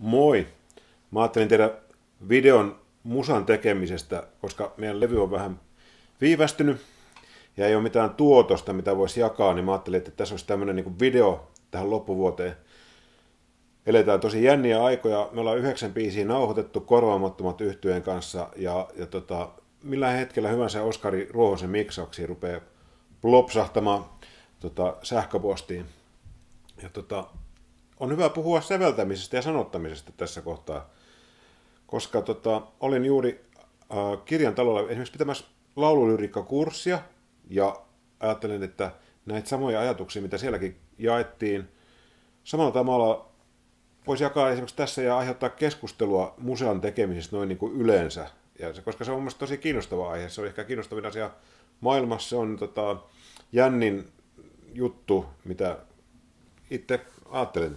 Moi! Mä ajattelin tehdä videon musan tekemisestä, koska meidän levy on vähän viivästynyt ja ei ole mitään tuotosta, mitä voisi jakaa, niin mä ajattelin, että tässä olisi tämmöinen niin video tähän loppuvuoteen. Eletään tosi jänniä aikoja. Me ollaan 9 biisiä nauhoitettu korvaamattomat yhtyeen kanssa ja millään hetkellä hyvänsä Oskari Ruohosen miksauksiin rupeaa plopsahtamaan sähköpostiin. Ja on hyvä puhua säveltämisestä ja sanottamisesta tässä kohtaa, koska olin juuri Kirjan talolla esimerkiksi pitämässä laululyriikkakurssia ja ajattelin, että näitä samoja ajatuksia, mitä sielläkin jaettiin, samalla tavalla voisi jakaa esimerkiksi tässä ja aiheuttaa keskustelua museon tekemisestä noin niin kuin yleensä. Koska se on mielestäni tosi kiinnostava aihe, se on ehkä kiinnostavin asia maailmassa, se on jännin juttu, mitä itse ajattelen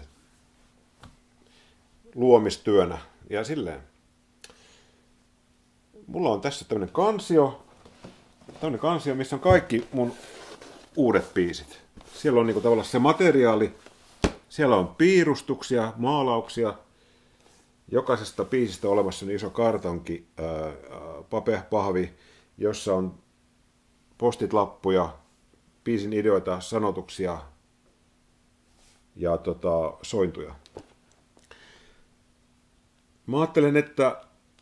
luomistyönä ja silleen. Mulla on tässä tämmönen kansio, missä on kaikki mun uudet biisit. Siellä on niinku tavallaan se materiaali, siellä on piirustuksia, maalauksia, jokaisesta biisistä olemassa iso kartonki, pahvi, jossa on postit-lappuja, biisin ideoita, sanotuksia ja sointuja. Mä ajattelen, että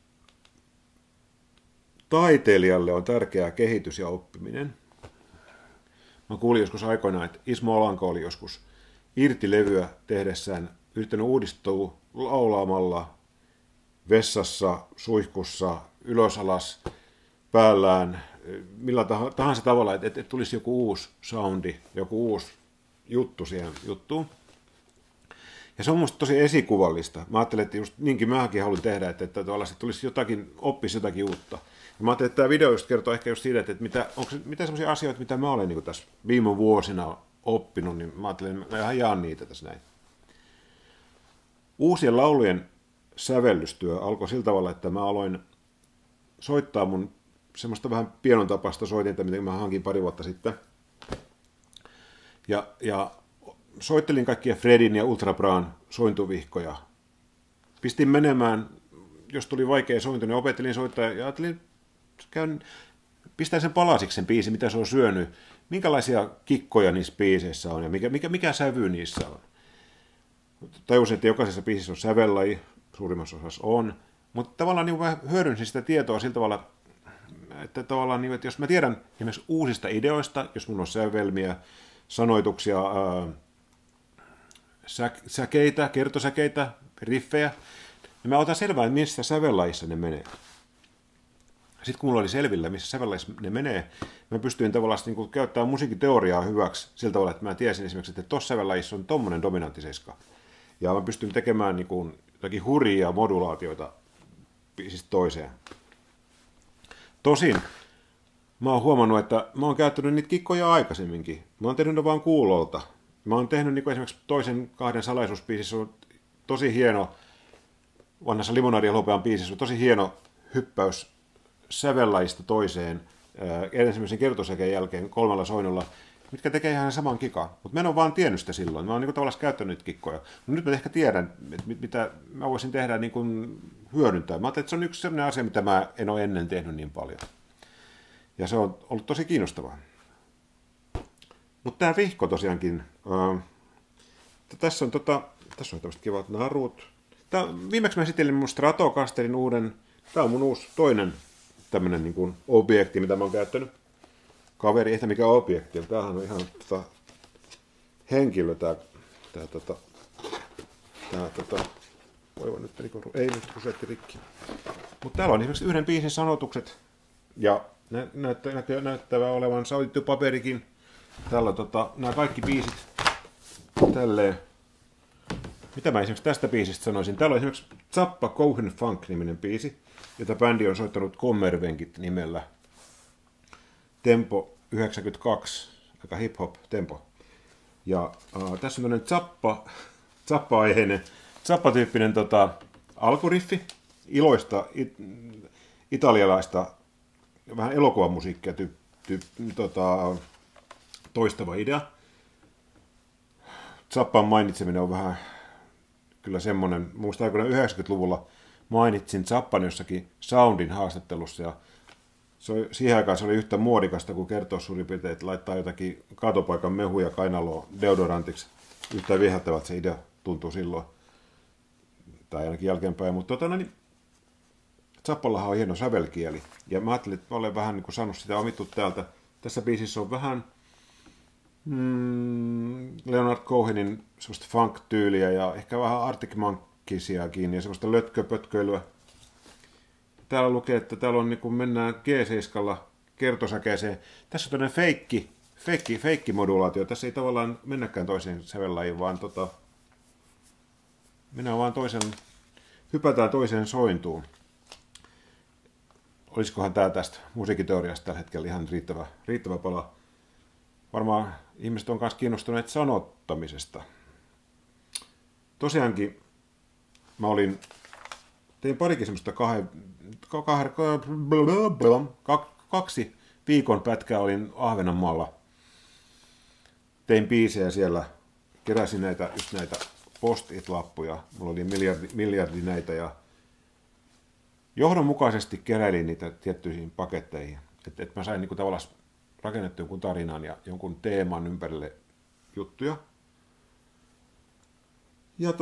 taiteilijalle on tärkeää kehitys ja oppiminen. Mä kuulin joskus aikoinaan, että Ismo Alanko oli joskus irtilevyä tehdessään yrittänyt uudistua laulaamalla vessassa, suihkussa, ylös alas, päällään, millä tahansa tavalla, että tulisi joku uusi soundi, joku uusi juttu siihen juttuun. Ja se on musta tosi esikuvallista. Mä ajattelin, että just niinkin mäkin haluan tehdä, että tulisi jotakin, oppisi jotakin uutta. Ja mä ajattelin, että tämä video just kertoo ehkä just siitä, että mitä sellaisia asioita, mitä mä olen niin tässä viime vuosina oppinut, niin mä ajattelin, että mä ihan jaan niitä tässä näin. Uusien laulujen sävellystyö alkoi sillä tavalla, että mä aloin soittaa mun semmoista vähän pienon tapaista soitinta, mitä mä hankin pari vuotta sitten. Ja soittelin kaikkia Fredin ja Ultra Braan sointuvihkoja. Pistin menemään, jos tuli vaikea sointu, niin opettelin soittaa ja ajattelin, pistää sen palasiksi sen biisin, mitä se on syönyt, minkälaisia kikkoja niissä biiseissä on ja mikä sävy niissä on. Tajusin, että jokaisessa biisissä on sävellaji, suurimmassa osassa on, mutta tavallaan niin mä hyödynsin sitä tietoa sillä tavalla, että tavallaan, niin, että jos mä tiedän esimerkiksi uusista ideoista, jos mulla on sävelmiä, sanoituksia, säkeitä, kertosäkeitä, riffejä, niin mä otan selvää, että missä sävellajissa ne menee. Sitten kun mulla oli selvillä, missä sävellajissa ne menee, mä pystyin tavallaan niin käyttämään musiikkiteoriaa hyväksi sillä tavalla, että mä tiesin esimerkiksi, että tuossa sävellajissa on tommonen dominantti seiska. Ja mä pystyn tekemään niin kuin jotakin hurjia modulaatioita biisistä toiseen. Tosin mä oon huomannut, että mä oon käyttänyt niitä kikkoja aikaisemminkin. Mä oon tehnyt ne vaan kuulolta. Mä oon tehnyt niin kuin esimerkiksi toisen kahden salaisuusbiisissä on tosi hieno, vanhassa Limonadi ja Hopean biisissä on tosi hieno hyppäys sävellajista toiseen ensimmäisen kertosäkeen jälkeen 3 soinnolla, mitkä tekee ihan saman kikan. Mutta mä en ole vaan tiennyt sitä silloin. Mä oon niin tavallaan käyttänyt niitä kikkoja. Mutta nyt mä ehkä tiedän, mitä mä voisin tehdä niin kuin hyödyntää. Mä ajattelin, että se on yksi sellainen asia, mitä mä en ole ennen tehnyt niin paljon. Ja se on ollut tosi kiinnostavaa. Mutta tämä vihko tosiaankin, tässä on tämmöiset kivat narut. Viimeksi mä esittelin mun Stratocasterin uuden, tämä on mun uusi toinen tämmöinen niin kuin objekti, mitä mä oon käyttänyt. Kaveri, ei mikä objekti, tämähän on ihan henkilö, ei nyt kusetti rikki. Mutta täällä on esimerkiksi yhden biisin sanotukset, ja näyttävä olevan sautettu paperikin. Täällä nämä kaikki biisit tälleen. Mitä mä esimerkiksi tästä biisistä sanoisin? Täällä on esimerkiksi Zappa Cohen Funk-niminen biisi, jota bändi on soittanut Kommervenkit nimellä. Tempo 92, aika hip-hop tempo. Ja tässä on tämmöinen Zappa-aiheinen, Zappa-tyyppinen alkuriffi, iloista italialaista, vähän elokuvamusiikkia toistava idea. Zappan mainitseminen on vähän kyllä semmoinen. Muistan aikoinaan 90-luvulla mainitsin Zappan jossakin Soundin haastattelussa, ja siihen aikaan se oli yhtä muodikasta kuin kertoa suurin piirtein, että laittaa jotakin kaatopaikan mehuja kainaloa deodorantiksi. Yhtä viehättävät se idea tuntuu silloin, tai ainakin jälkeenpäin, mutta Zappallahan on hieno sävelkieli, ja mä ajattelin, että olen vähän niin kuin saanut sitä omittu täältä. Tässä biisissä on vähän Leonard Cohenin semmoista funk-tyyliä ja ehkä vähän Arctic Monkeisiakin ja semmoista lötköpötköilyä. Täällä lukee, että täällä on niin kuin mennään G7 kertosäkeeseen. Tässä on tämmöinen feikki-modulaatio. Tässä ei tavallaan mennäkään toiseen sävellajiin, vaan mennään vaan hypätään toiseen sointuun. Olisikohan tämä tästä musiikkiteoriasta tällä hetkellä ihan riittävä pala. Varmaan ihmiset on myös kiinnostuneet sanottamisesta. Tosiaankin mä tein parikin semmoista 2 viikon pätkää olin Ahvenanmaalla. Tein biisejä siellä, keräsin näitä post-it-lappuja. Mulla oli miljardi näitä ja johdonmukaisesti keräilin niitä tiettyihin paketteihin. Että mä sain niinku tavallaan rakennettu jonkun tarinan ja jonkun teeman ympärille juttuja. Ja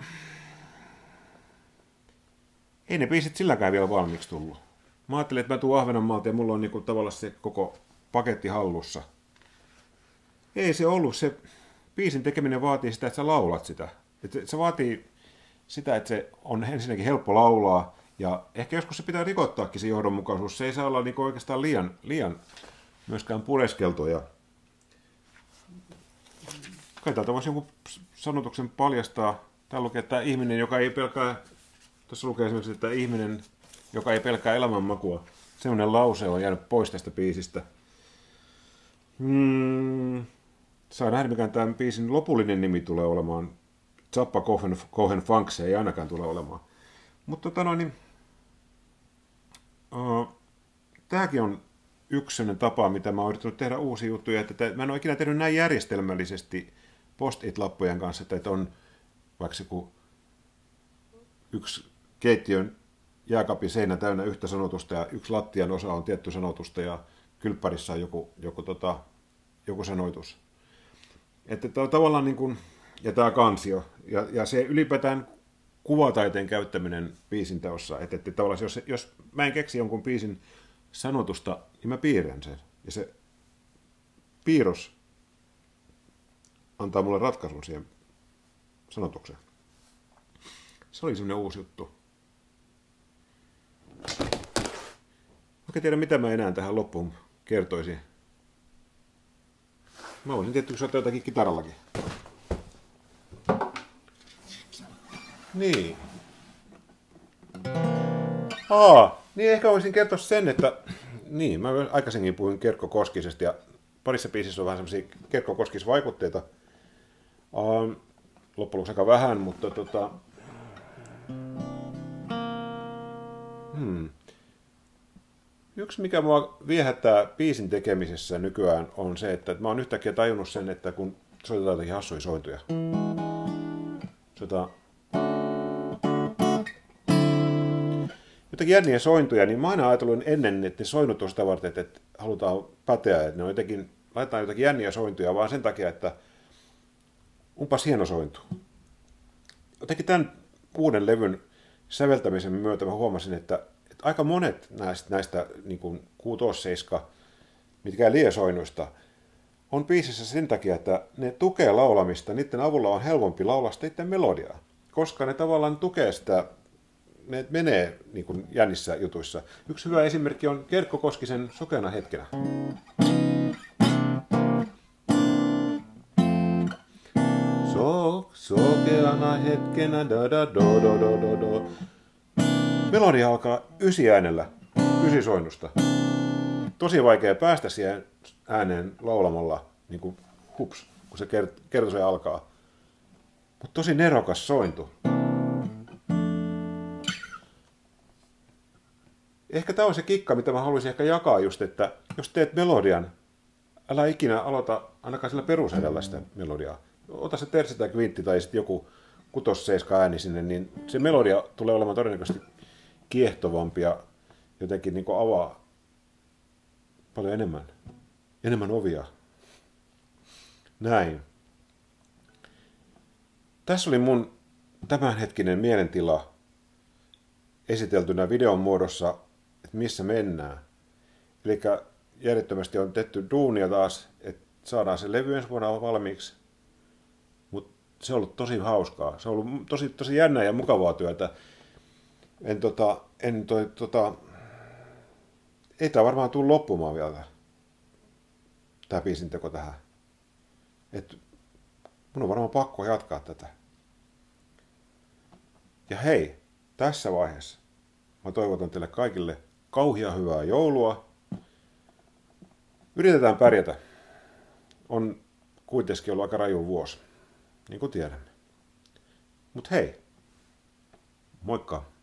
ei ne biisit silläkään vielä valmiiksi tullut. Mä ajattelin, että mä tuun Ahvenanmaalta ja mulla on niinku tavallaan se koko paketti hallussa. Ei se ollut. Se biisin tekeminen vaatii sitä, että sä laulat sitä. Se vaatii sitä, että se on ensinnäkin helppo laulaa. Ja ehkä joskus se pitää rikottaakin se johdonmukaisuus. Se ei saa olla niinku oikeastaan liian myöskään pureskeltoja. Kai täältä voisi jonkun sanotuksen paljastaa. Täällä lukee, että ihminen, joka ei pelkää... Tuossa lukee esimerkiksi, että ihminen, joka ei pelkää elämänmakua. Sellainen lause on jäänyt pois tästä biisistä. Saa nähdä, mikä tämän biisin lopullinen nimi tulee olemaan. Zappa Cohen Funk, se ei ainakaan tule olemaan. Mutta tämäkin on yksi sellainen tapa, mitä mä oon yrittänyt tehdä uusia juttuja. Että mä en ole ikinä tehnyt näin järjestelmällisesti post-it-lappujen kanssa, että on vaikka yksi keittiön jääkaapin seinä täynnä yhtä sanotusta ja yksi lattian osa on tietty sanotusta ja kylppärissä on joku sanoitus. Että tämä on tavallaan niin kuin, ja tämä kansio ja se ylipäätään kuvataiteen käyttäminen biisinteossa, että tavallaan jos mä en keksi jonkun biisin sanotusta, niin mä piirrän sen. Ja se piirros antaa mulle ratkaisun siihen sanotukseen. Se oli semmoinen uusi juttu. Oikein tiedä, mitä mä enää tähän loppuun kertoisin. Mä voisin tietysti soittaa jotakin kitarallakin. Niin. Niin ehkä voisin kertoa sen, että... Niin, mä aikaisemmin puhuin Kerkko Koskisesta ja parissa biisissä on vähän semmosia Kerkko Koskis-vaikutteita. Loppujen lopuksi aika vähän, mutta Yksi, mikä mua viehättää biisin tekemisessä nykyään, on se, että mä oon yhtäkkiä tajunnut sen, että kun soitetaan jotakin hassuja sointuja. Jotakin jänniä sointuja, niin mä aina ajatellut ennen, että ne soinut on sitä varten, että halutaan päteä, että ne on laitetaan jotakin jänniä sointuja, vaan sen takia, että onpas hieno sointu. Jotenkin tämän uuden levyn säveltämisen myötä mä huomasin, että aika monet näistä niin kuin 6-7, mitkä liesoinnuista, on biisissä sen takia, että ne tukee laulamista, niiden avulla on helpompi laulaa sitten melodiaa, koska ne tavallaan tukee sitä, ne menee niin kuin jännissä jutuissa. Yksi hyvä esimerkki on Kerkko Koskisen Sokeana hetkenä. Sokeana hetkenä, da da do do do do do. Melodia alkaa 9 äänellä, 9 soinnusta. Tosi vaikea päästä siihen ääneen laulamalla, niin kuin hups, kun se kertoseen alkaa. Mutta tosi nerokas sointu. Ehkä tämä on se kikka, mitä mä haluaisin ehkä jakaa just, että jos teet melodian, älä ikinä aloita ainakaan sillä perusedällä sitä melodiaa. Ota se tersi tai kvintti tai sitten joku kutos-seiska ääni sinne, niin se melodia tulee olemaan todennäköisesti kiehtovampi ja jotenkin niin kuin avaa paljon enemmän ovia. Näin. Tässä oli mun tämänhetkinen mielentila esiteltynä videon muodossa, että missä mennään. Eli järjettömästi on tehty duunia taas, että saadaan se levy ensi vuonna valmiiksi. Mutta se on ollut tosi hauskaa. Se on ollut tosi jännää ja mukavaa työtä. Ei tää varmaan tule loppumaan vielä, tää biisinteko tähän. Mun on varmaan pakko jatkaa tätä. Ja hei, tässä vaiheessa mä toivotan teille kaikille kauhean hyvää joulua. Yritetään pärjätä. On kuitenkin ollut aika raju vuosi, niin kuin tiedämme. Mut hei, moikka!